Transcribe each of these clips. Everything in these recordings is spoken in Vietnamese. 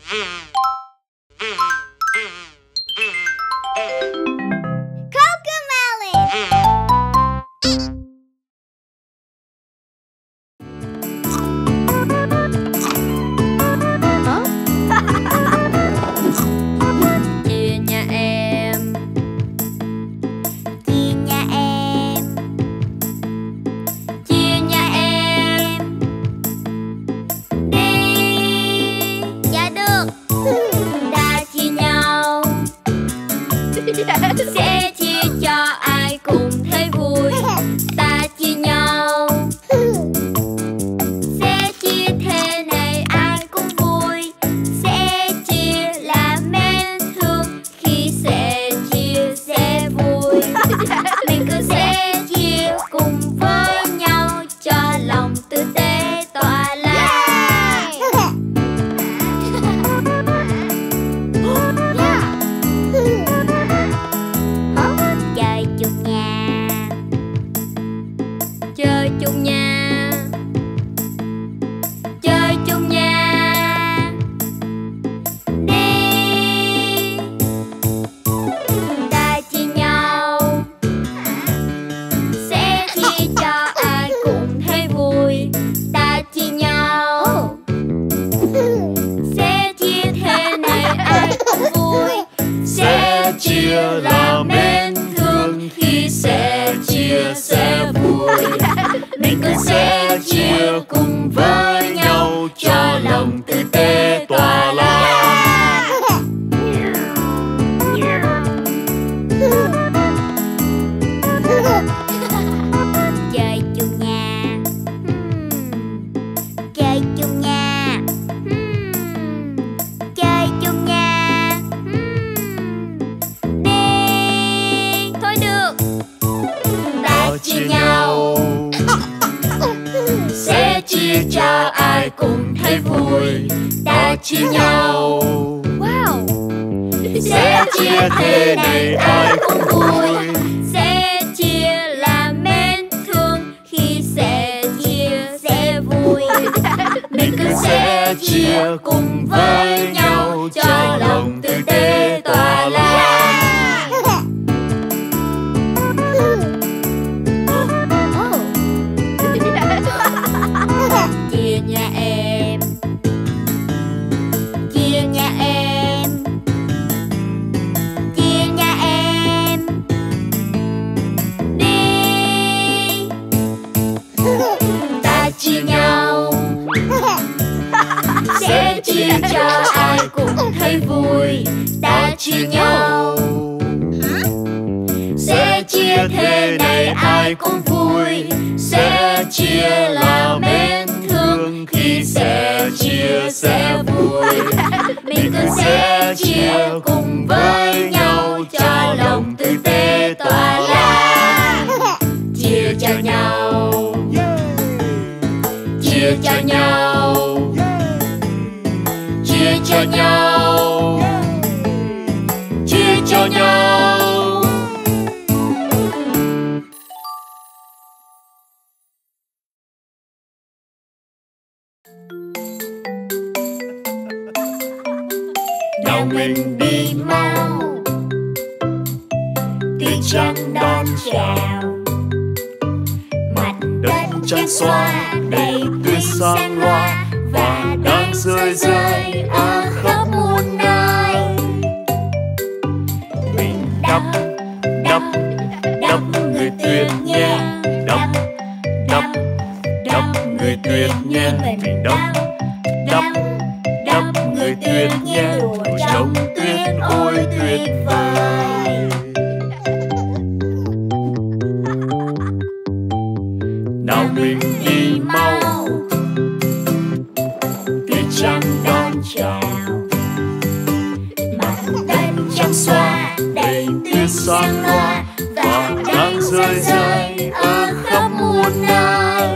Sẽ chia cho ai cùng thấy vui. Ta chia nhau. Sẽ chia thế này ai cũng vui. Sẽ chia là mến thương. Khi sẽ chia sẽ vui. Mình cứ sẽ chia cùng với nhau cho lòng tử tế tỏa lan. Chơi chung nha. Chơi chung nha. Đi. Ta chia nhau. Sẽ chia cho ai cùng thấy vui. Ta chia nhau. Sẽ chia thế này ai cũng vui. Sẽ chia là mến thương. Khi sẽ chia sẽ vui. Mình cứ sẽ chia cùng với nhau cho lòng tử tế tỏa lan. Chơi chung nha. Chơi chung nha. Chơi chung nha. Đi. Thôi được. Ta chia nhau. Sẽ chia cho ai cùng thấy vui. Ta chia nhau. Wow. Sẽ chia thế này ai cũng vui. Sẽ chia là mến thương. Khi sẽ chia sẽ vui. Mình cứ sẽ chia cùng với nhau cho lòng tử tế tỏa lan. Chia nha em. Chia nha em. Chia nha em. Đi. Ta chia nhau. Sẽ chia cho ai cũng thấy vui. Ta chia nhau. Sẽ chia thế này ai cũng vui. Sẽ chia là mến thương. Khi sẽ chia sẽ vui. Mình cứ sẽ chia cùng với nhau cho lòng tử tế tỏa lan. Chia cho nhau. Chia cho nhau. Chia cho nhau. Chia cho nhau. Nào mình đi mau. Tiết trăng đón chào. Mặt đất trắng xóa đầy tuyết sáng loa. Và đang rơi rơi ở khắp muôn nơi. Mình đắp đắp đắp người tuyết nhé. Đắp đắp đắp người tuyết nhé. Mình đắp đắp đắp người tuyết nhé. Đùa trong tuyết ôi tuyệt vời. Nào mình đi mau. Tiết trăng đón chào. Mặt đất trắng xóa đầy tuyết sáng loa. Và đang rơi rơi ở khắp muôn nơi.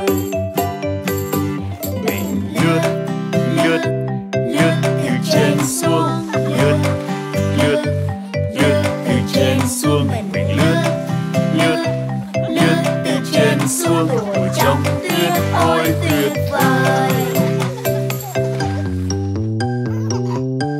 Mình lướt lướt lướt từ trên xuống. Lướt lướt lướt từ trên xuống. Mình lướt lướt lướt từ trên xuống. Đùa trong tuyết ôi tuyệt vời.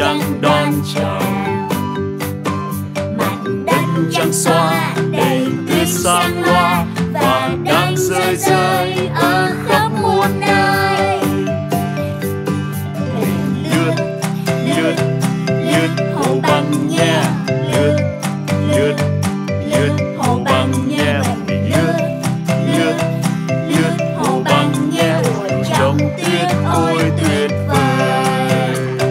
đang đón chào. Mặt đất trắng xóa đầy tuyết sáng loa và đang rơi rơi ở khắp muôn nơi. Lướt lướt lướt hồ băng nhé, lướt lướt lướt hồ băng nhé, lướt lướt lướt hồ băng nhé, trong tuyết ôi tuyệt vời.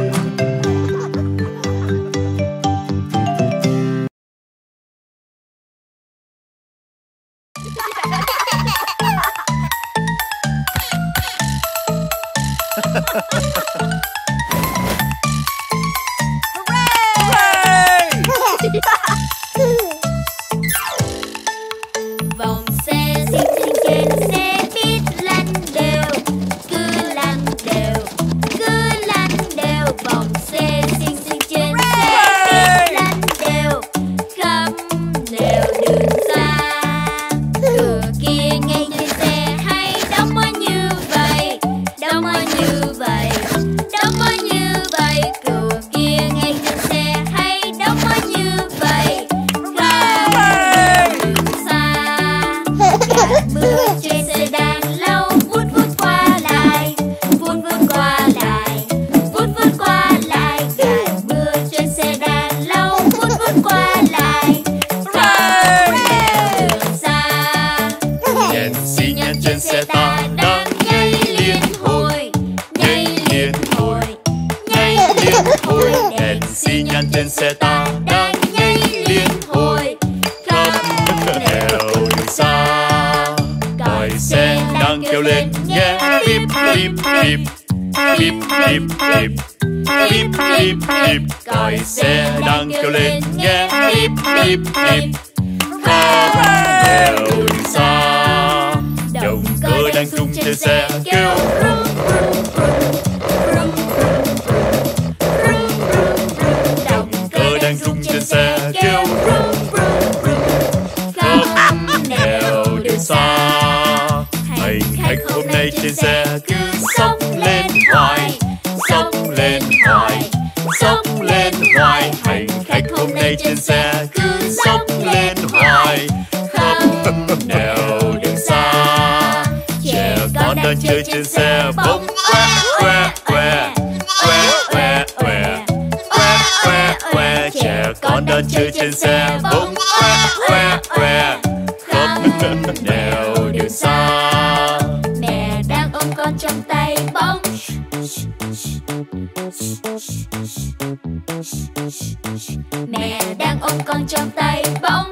Vòng xe xinh xinh trên xe buýt lăn đều, cứ lăn đều, cứ lăn đều. Vòng xe xinh xinh trên xe buýt lăn đều, khắp nẻo đường xa. Cửa kia ngay trên xe hay đóng mới như vậy, đóng mới như vậy, đóng mới như vậy. Cửa kia ngay trên xe hay đóng mới như vậy, mưa trên xe đang lâu vút vút qua lại, vút vút qua lại, vút vút qua lại. Gạt mưa trên xe đang lâu vút vút qua lại, khắp nẻo đường xa. Đèn xi nhan trên xe ta đang nhảy liên hồi, nhảy liên hồi, nhảy liên hồi. Đèn xi nhan trên xe ta đang nhảy liên hồi, khắp nẻo đường xa. Còi xe đang kêu lên nhé, bíp bíp bíp, bíp bíp bíp, bíp bíp bíp. Còi xe đang kêu lên nhé, bíp bíp bíp, khắp nẻo đường xa. Động cơ đang rung trên xe kêu rung rung rung, rung rung rung. Động cơ đang rung trên xe kêu rung rung rung, khắp nẻo đường xa. Hành khách hôm nay trên xe cứ sốc lên hoài, sốc lên hoài, sốc lên hoài. Hành khách hôm nay trên xe cứ sốc lên hoài, khắp nẻo đường xa. Trẻ con đang chơi trên xe bóng que que que que que que que que. Trẻ con đang chơi trên xe bóng que que khắp nẻo đường xa. Mẹ đang ôm con trong tay bóng, mẹ đang ôm con trong tay bóng,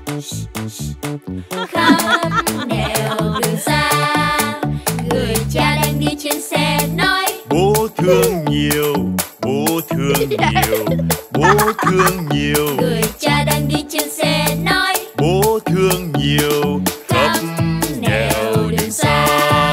khắp nẻo đường xa. Người cha đang đi trên xe nói bố thương nhiều, bố thương nhiều, bố thương nhiều. Người cha đang đi trên xe nói bố thương nhiều, khắp nẻo đường xa.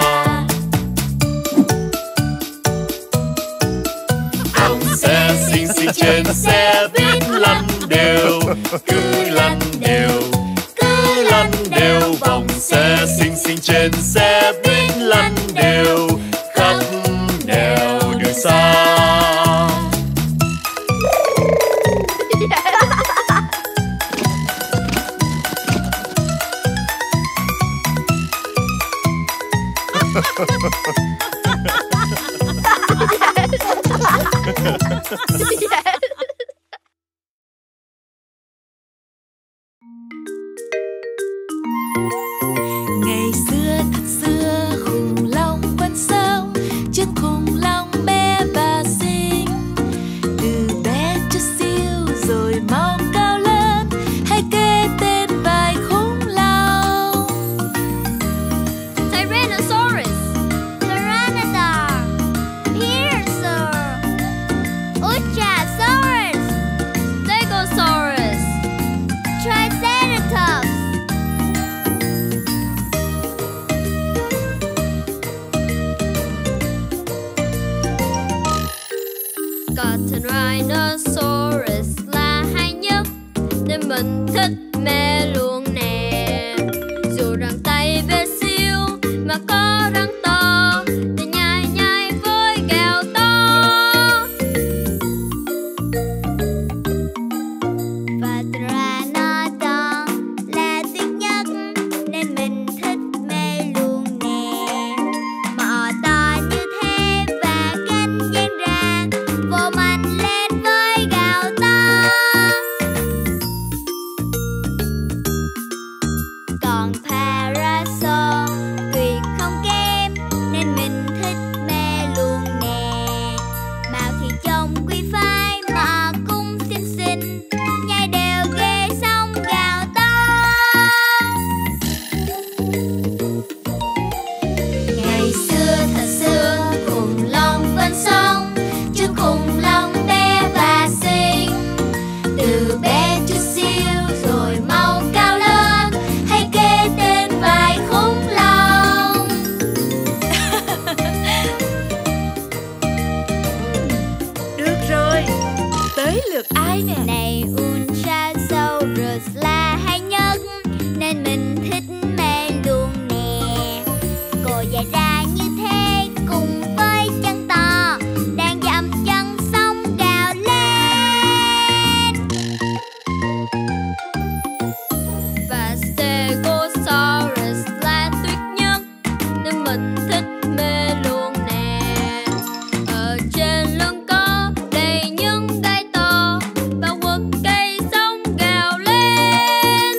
Vòng xe xinh xinh trên xe buýt lăn đều, cứ lăn đều, cứ lăn đều. Vòng xe xinh xinh trên xe buýt lăn đều, khắp nẻo đường xa. Ngày xưa thật xưa khủng long vẫn sống trên khủng long bé và xinh. Từ bé chút xíu rồi mau cao lớn, hãy kể tên vài khủng long. Tyrannosaurus, Pteranodon, Pterosaur, Uchosaurus, Stegosaurus, Triceratops. Cotton Rhinoceros là hay nhất nên mình thích mê luôn nè. Dù rằng tay bé xíu mà có răng to thì nhai nhai với kẹo to. Tới lượt ai nè? Này Ultrasaurus là hay nhất nên mình thích mê luôn nè. Cô dài ra như thế cùng với chân to đang dậm chân sông gào lên. Và Stegosaurus là tuyệt nhất nên mình thích mê luôn nè. Ở trên lưng có đầy những gai to và quật cây sông gào lên.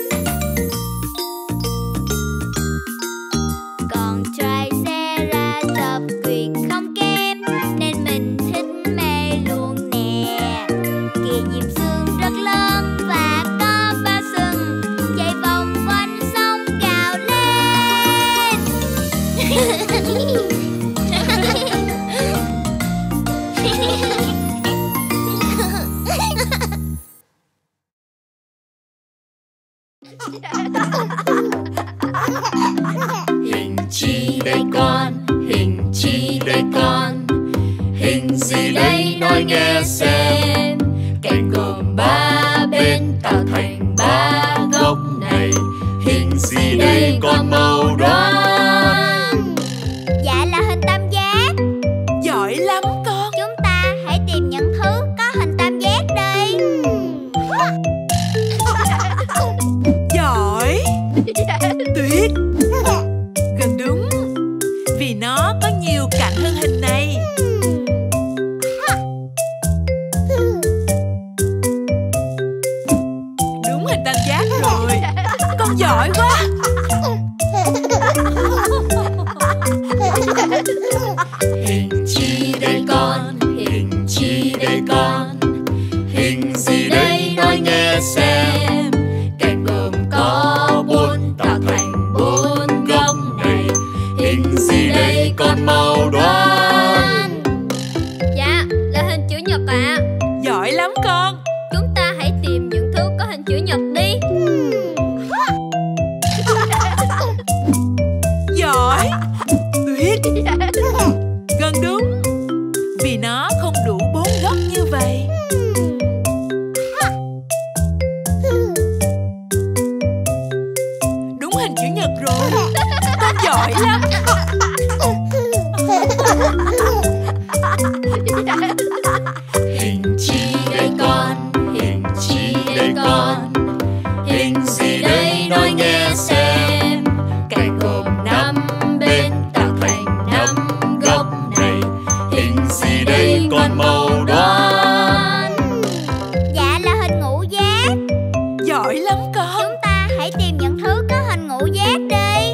Còn Triceratops quyệt không kém nên mình thích mê luôn nè. Kìa diêm xương rất lớn và có ba sừng chạy vòng quanh sông gào lên. Hình chi đây con, hình chi đây con, hình gì đây nói nghe xem. Cạnh gồm ba bên tạo thành ba góc này, hình gì đây con mau đoán. Dạ là hình tam giác. Giỏi lắm con. Chúng ta hãy tìm những thứ có hình tam giác đi. Giỏi. Tuyệt. Gần đúng. Vì nó có nhiều cạnh hơn hình này. Đúng hình tam giác rồi. Con giỏi quá. Hình chi đây con, hình chi đây con, hình gì đây nói nghe xem. Cạnh gồm có bốn tạo thành bốn góc này, hình gì đây con mau đoán. Dạ là hình chữ nhật ạ. Giỏi lắm con. Chúng ta hãy tìm những thứ có hình chữ nhật đi. Giỏi. Tuyệt. Gần đúng. Vì nó không đủ bốn góc như vậy. Đúng hình chữ nhật rồi. Con giỏi lắm. Hình chi đây con, hình chi đây con, hình gì đây nói nghe xem. Cạnh gồm năm bên tạo thành năm góc này, hình gì đây con mau đoán. Dạ là hình ngũ giác. Giỏi lắm con. Chúng ta hãy tìm những thứ có hình ngũ giác đi.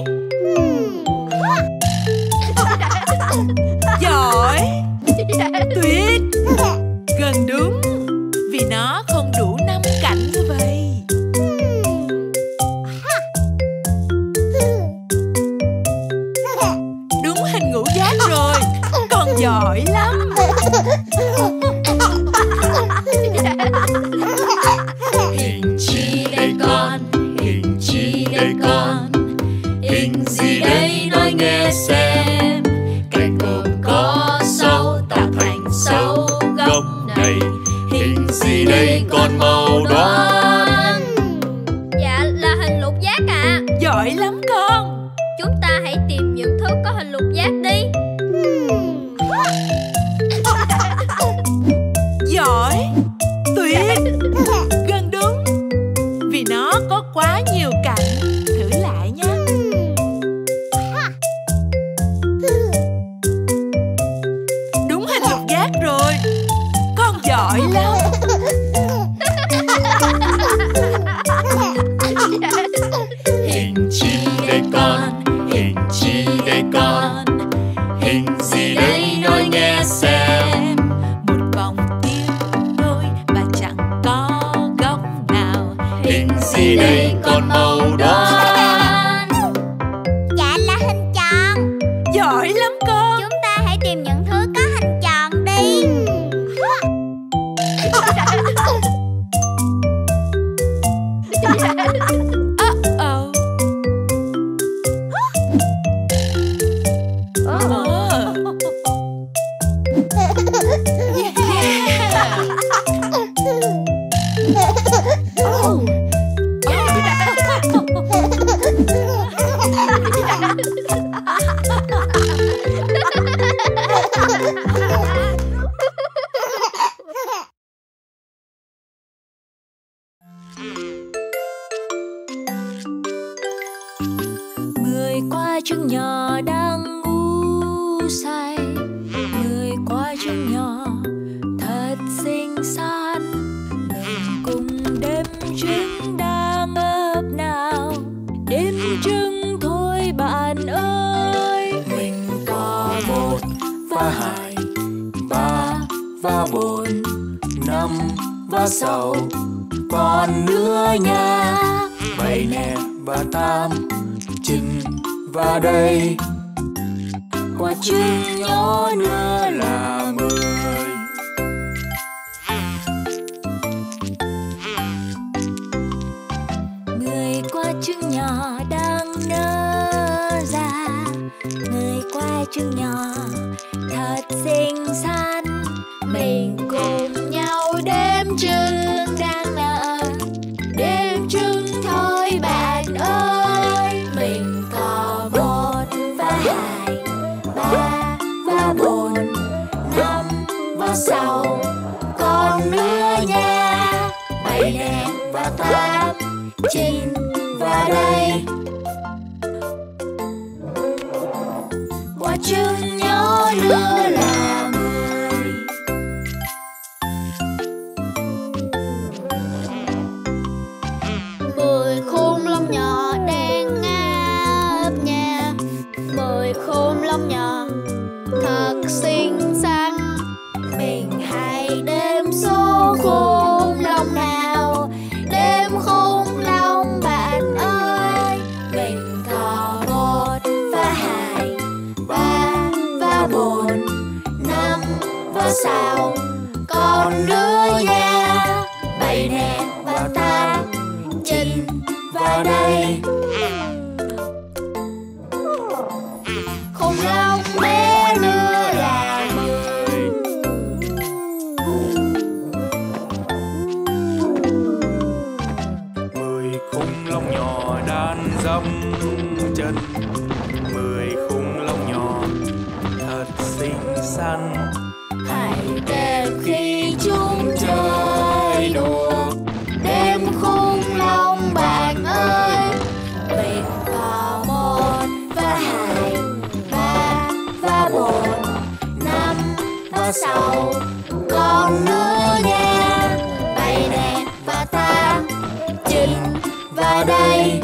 Giỏi. Tuyệt. Gần đúng. Vì nó không đủ 5 cạnh như vậy. Đúng hình ngũ giác rồi. Con giỏi lắm. Hình chi đây con, hình chi đây con, hình gì đây nói nghe xem. Cạnh gồm có 6 tạo thành 6 góc này, hình gì đây con mau đoán. Dạ là hình lục giác ạ. Giỏi lắm con. Chúng ta hãy tìm những thứ có hình lục giác đi. Giỏi. Tuyệt. Gần đúng. Vì nó có quá nhiều cạnh. Thử lại nhé. Đúng hình lục giác rồi. Con giỏi lắm. Hình chi đây con, hình chi đây con, hình gì đây nói nghe xem. Một vòng tiếp đôi và chẳng có góc nào. Hình gì đây con mau đoán. Dạ là hình tròn. Giỏi lắm con. Chúng ta hãy tìm những thứ có hình tròn đi. Uh-oh. Yeah. trứng nhỏ đang ngủ say. 10 quả trứng nhỏ thật xinh xắn, mình cùng đếm trứng đang ấp nào. Đếm trứng thôi bạn ơi. Mình có 1 và 2, 3 và 4, 5 và 6, còn nữa nha. 7 nè và 8, 9 và đây. Quả trứng nhỏ nữa là 10. 10 quả trứng nhỏ đang nở ra. 10 quả trứng nhỏ thật xinh xắn, mình cùng nhau đếm trứng đang nở. Đếm trứng thôi bạn ơi. Mình có 1 và 2, 3 và 4, 5 và 6, còn nữa nha. 7 nè và 8, 9 và đây. Quả trứng nhỏ nữa là 10. 10 khủng long nhỏ đang ngáp nhà. 10 khủng long nhỏ thật xinh xắn, mình hãy đếm số khủng long nào. Đếm khủng long bạn ơi. Mình có 1 và 2, 3 và 4, 5 và 6, còn nữa nha. 7 nè và 8, 9 và đây. Khủng long bé nữa là 10. 10 khủng long nhỏ đan dâm chân. 10 khủng long nhỏ thật xinh xắn, Hãy đếm khi chúng chơi đùa. Đếm khủng long bạn ơi. Mình có 1 và 2, 3 và 4, 5 và 6, còn nữa nha. 7 nè và 8, 9 và đây.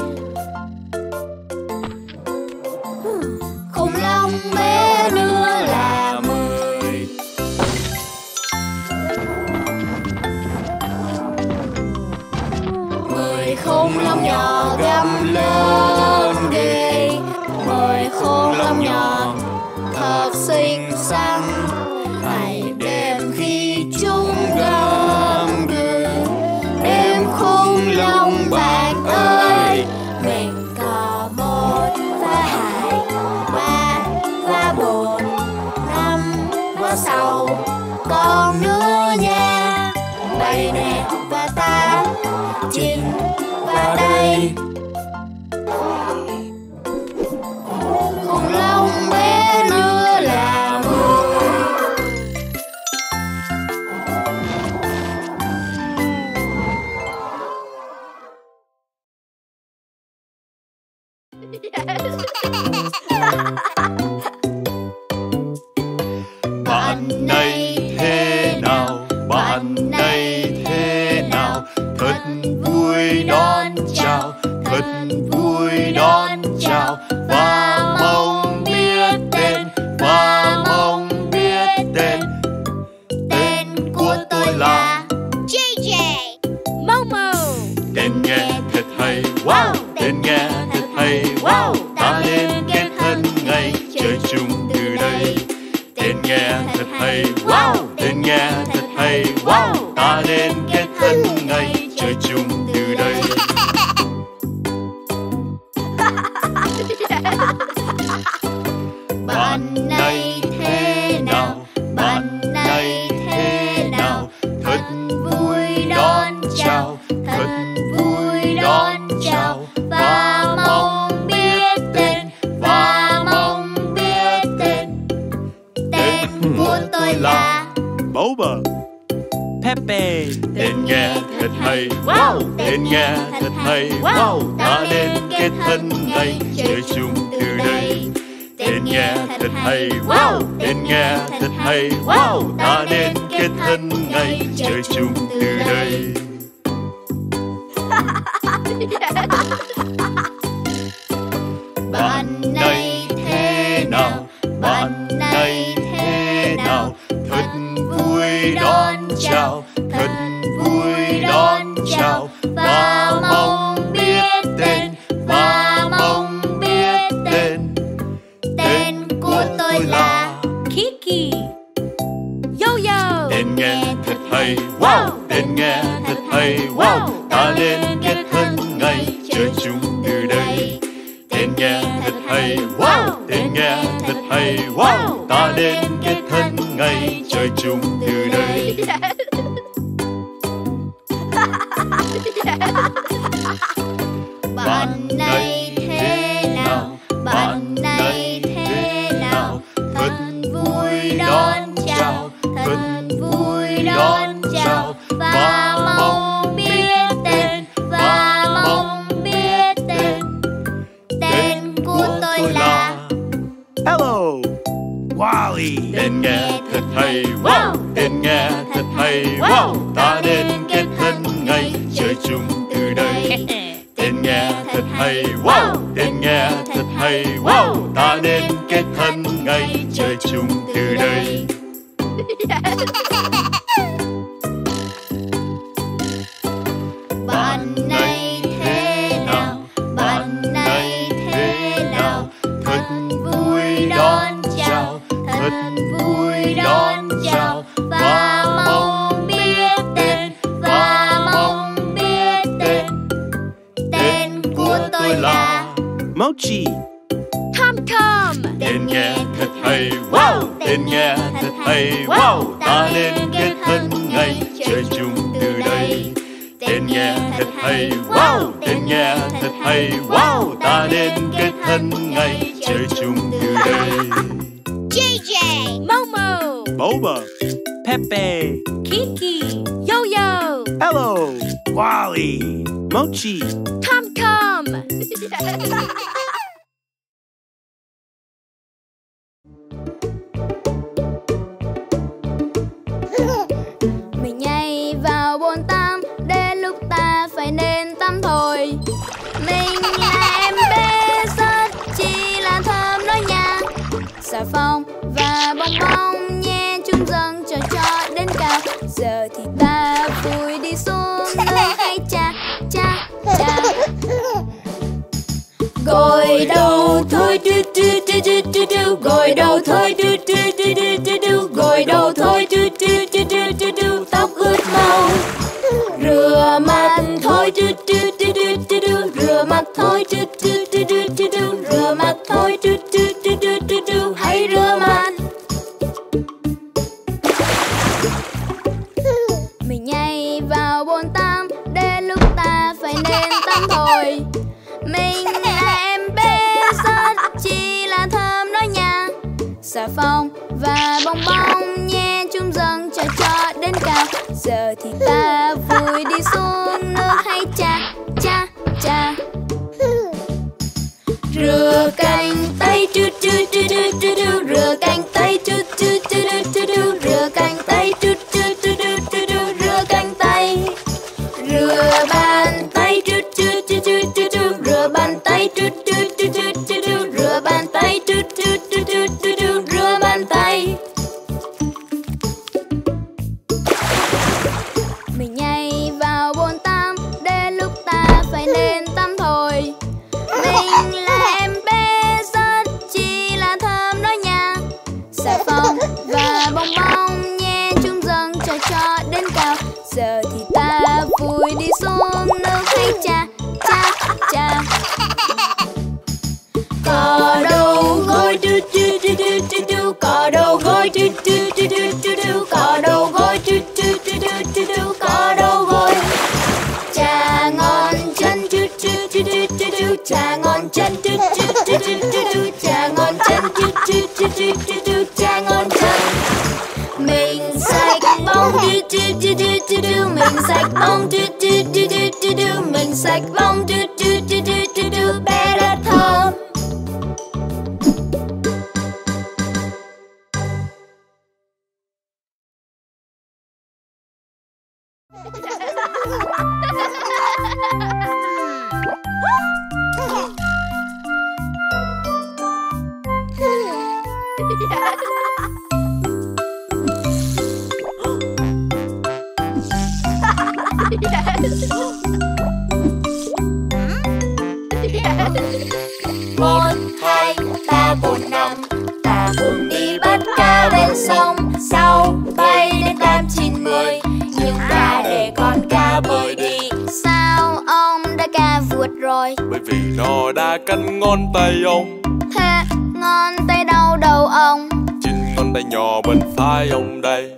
Khủng long bé nữa là 10. 10 khủng long nhỏ găm lớn ghê. 10 khủng long nhỏ thật xinh xắn, hãy đếm khi chúng gầm gừ. Đếm khủng long bạn ơi. Mình có 1 và 2, 3 và 4, 5 và 6, còn nữa nha. 7 nè và 8, 9 và đây. Khủng long bé nữa là 10. Bạn này thế nào? Bạn này thế nào? Thật vui đón chào, thật vui đón chào. Và mong biết tên, và mong biết tên. Tên của tôi là JJ, Momo. tên nghe thật hay, wow! Tên nghe thật hay, wow! Ta nên kết thân ngay, chơi chung từ đây. Tên nghe thật hay, wow! Tên nghe thật hay, wow! Ta nên kết thân ngay, chơi chung từ đây. Bạn này thế nào? Bạn này thế nào? Thật vui đón chào, thật vui đón chào. Và mong biết tên, và mong biết tên. Tên của tôi là Boba, Pepe, tên nghe thật hay, wow! Tên nghe thật hay, wow! Ta nên kết thân ngay, chơi chung từ đây. Tên nghe thật hay, wow. Tên nghe thật hay, wow. Ta nên kết thân ngay, chơi chung từ đây. Bạn này thế nào? Bạn này thế nào? Thật vui đón chào, thật vui đón chào. Và mong biết tên, và mong biết tên. Tên của tôi là Kiki. Yo-yo. Tên nghe thật hay, wow. Tên nghe thật hay, wow. Ta nên kết thân ngay, chơi chung từ đây. Tên nghe thật hay, wow. Tên nghe thật hay, wow. Ta nên kết thân ngay, chơi chung từ đây. Bạn này thế nào? Bạn này thế nào? Thật vui đón chào, thật vui đón chào. Và mong biết tên, và mong biết tên. Tên của tôi là Hello, Wally. Tên nghe thật hay, wow. Tên nghe thật hay, wow. Ta nên kết thân ngay, chơi chung từ đây. Tên nghe thật hay, wow. Tên nghe thật hay, wow. Ta nên kết thân ngay, chơi chung từ đây. bạn này thế nào? Bạn này thế nào? Thật vui đón chào, thật vui đón chào. Và mong biết tên, và mong biết tên. Tên của tôi là Mochi. Tom. Tên nghe thật hay, wow. Tên nghe thật hay, wow. Ta nên kết thân ngay, chơi chung từ đây. Tên nghe thật hay, wow. Tên nghe thật hay, wow. Ta nên kết thân ngay, chơi chung từ đây. JJ. Momo. Boba. Pepe. Kiki. Yo-yo. Hello, Wally. Mochi. Tom. Mình nhảy vào bồn tắm, đến lúc ta phải nên tắm thôi. Mình là em bé rất chỉ là thơm đó nha. Xà phòng và bong bóng nhẹ chung dần cho đến cao. Giờ thì ta vui đi xuống nước hay cha cha cha. Gội đầu thôi du du du du du du. Gội đầu thôi du du du du du du. Gội đầu thôi du du du du du du. Tóc ướt mau. Rửa mặt thôi du du du du du du. Rửa mặt thôi du du du du du du. Rửa mặt thôi du du du du du du. Hãy rửa mặt. Mình nhảy vào bồn tắm, đến lúc ta phải nên tắm thôi. Mình là em bé rất chỉ là thơm đó nha. Xà phòng và bong bóng nhẹ chung dần cho đến cao. Giờ thì ta vui đi xuống nước hay cha cha cha. Rửa cánh tay chu chu chu chu chu chu. Rửa cánh tay chu chu chu chu chu chu. Rửa cánh tay chu chu chu chu chu chu. Rửa cánh tay. Rửa bàn tay chu chu chu chu chu chu. Rửa bàn tay chu chu chu chu chu chu. Rửa bàn tay chu chu chu chu chu chu. Rửa bàn tay. Mình nhảy vào bồn tắm, đến lúc ta phải nên tắm thôi. Mình là em bé rất chỉ là thơm đó nha. Xà phòng và bong bóng nhẹ chung dần cho đến cao. Giờ thì ta vui đi xuống nước hay cha cha cha. Cò đầu gối du du du du du du. Cò đầu gối du du du du du du. Cò đầu gối du du du du du du. Cò đầu gối. Trà ngon chân du du du du du du. Trà ngon chân du du du du du du. Trà ngon chân du du du du du du. Trà ngon chân. Mình sạch bóng du du du du du du. Mình sạch bóng du du du du du du. Mình sạch bóng du du du du du du. Bé đã thơm. Một, hai, ba, bốn, năm, ta cùng đi bắt cá bên sông. Sáu, bảy đến tám, chín, 10, nhưng ta để con cá bơi đi. Sao ông đã cá vượt rồi? Bởi vì nó đã cắn ngón tay ông. Thế ngón tay đau đầu ông? Chính ngón tay nhỏ bên phải ông đây.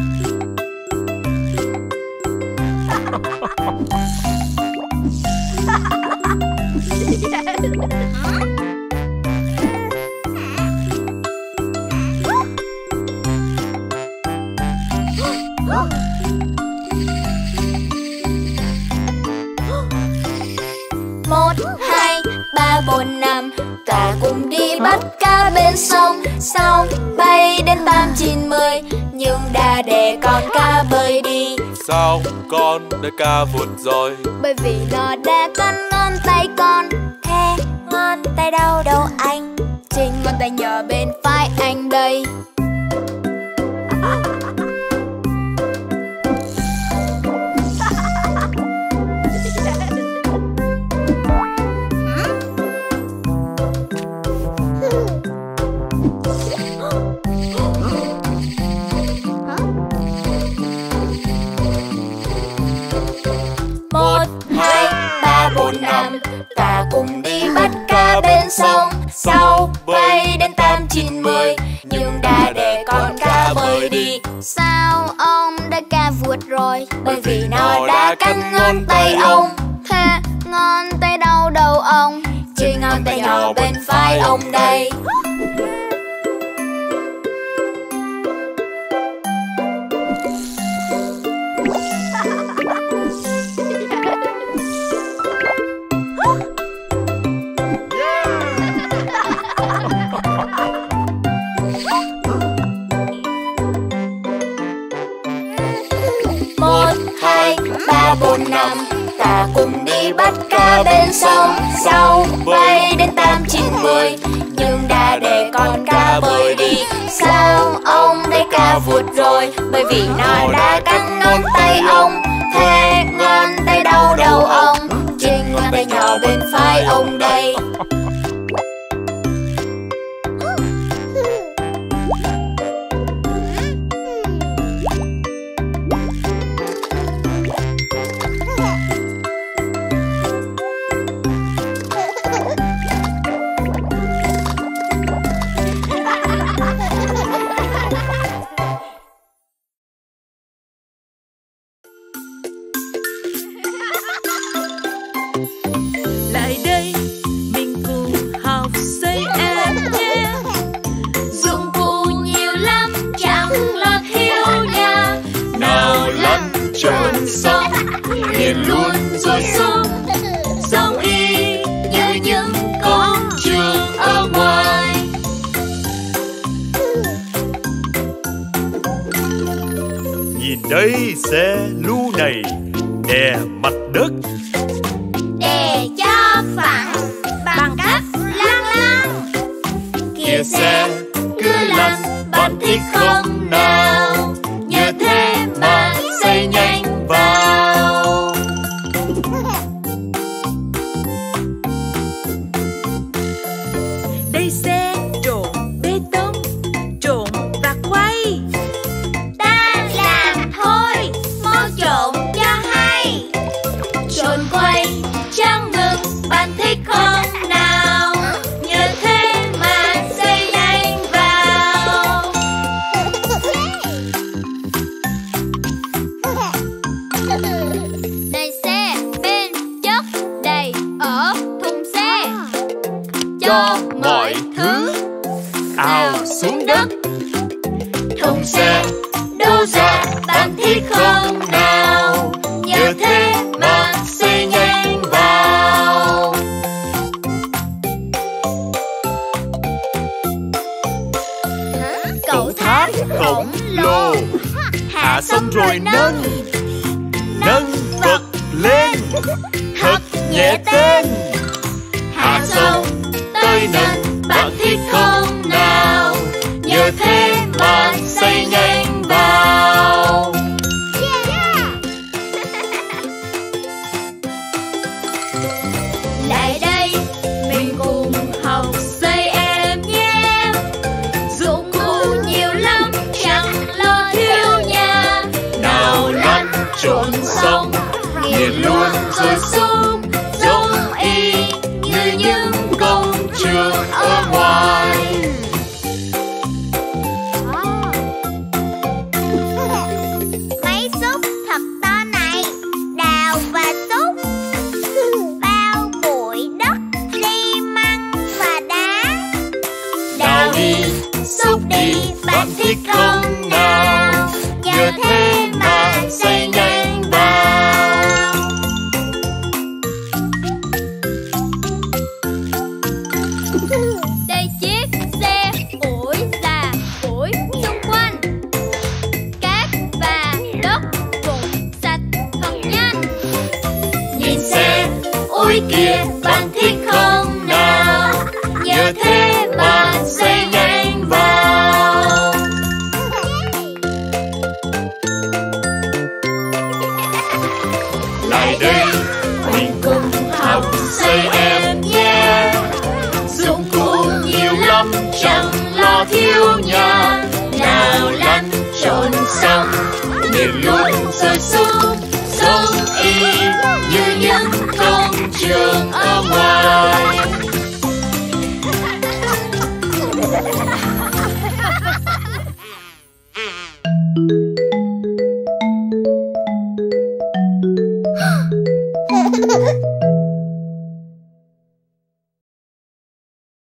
Một, hai, ba, bốn, năm, ta cùng đi bắt cá bên sông. Sáu, bảy đến tám, chín, 10, nhưng đã để con cá bơi đi. Sao con đã cá vượt rồi? Bởi vì nó đã cắn ngón tay con. Thế ngón tay đau đầu anh? Chính ngón tay nhỏ bên phải anh đây. Một, hai, ba, bốn, năm, ta cùng đi bắt cá bên sông. Sáu, bảy đến tám, chín, 10, nhưng đã để con cá bơi đi. Sao ông đã cá vượt rồi? Bởi vì nó đã cắn ngón tay ông. Thế ngón tay đau đầu ông? Chỉ ngón tay nhỏ bên phải ông đây. Một, hai, ba, bốn, năm, ta cùng đi bắt cá bên sông. Sáu, bảy đến tám, chín, 10, nhưng đã để con cá bơi đi. Sao ông đây cá vượt rồi? Bởi vì nó đã cắn ngón tay ông. Thế ngón tay đau đầu ông? Chính ngón tay nhỏ bên phải ông đây. Lại đây mình cùng học xây em nhé. Dụng cụ nhiều lắm chẳng là thiếu nhà. Nào lăn tròn sông, liền luôn rồi sông. Giống y như những con trường ở ngoài. Nhìn đây xe lưu này đè mặt đất. Để cho phẳng bằng cách lăn lăn. Kia xe cứ lăn, bạn thích không nào? Nhờ thế mà xây nhanh vào. Đây xe trộn bê tông, trộn và quay. Ta làm thôi, mau trộn cho hay. Trộn quay chẳng ngừng, bạn thích không nào? Nhờ thế mà xây nhanh vào. Đầy xe bên chất đầy ở thùng xe. Cho mọi thứ ào xuống đất. Thùng xe đâu ra, bạn thích không nào? Nhờ thế mà xây nhanh vào. Cầu tháp khổng lồ hạ xong rồi nâng. Nâng vật lên thật nhẹ tên. Hạ xong tới nâng, bạn thích không nào? Nhờ thế mà xây nhanh vào. nghiền luôn rồi xung giống y như những công trường ở ngoài. Mấy xúc thật to này, đào và xúc, bao bụi đất, xi măng và đá. Đào đi, xúc đi, bạn thích không nào? Nhờ thế mà xây nhanh vào. Đây chiếc xe ủi xà ủi xung quanh, cát và đất vụn sạch thật nhanh. Nhìn xe, ôi kìa, bạn thích không nào? Nhờ thế mà xây nhanh vào. Lại đây, mình cùng học xây em nhé. Dụng cụ nhiều lắm, chẳng lo thiếu nhà. Nào lăn tròn xong, nghiền luôn rồi xúc giống y như những công trường ở ngoài.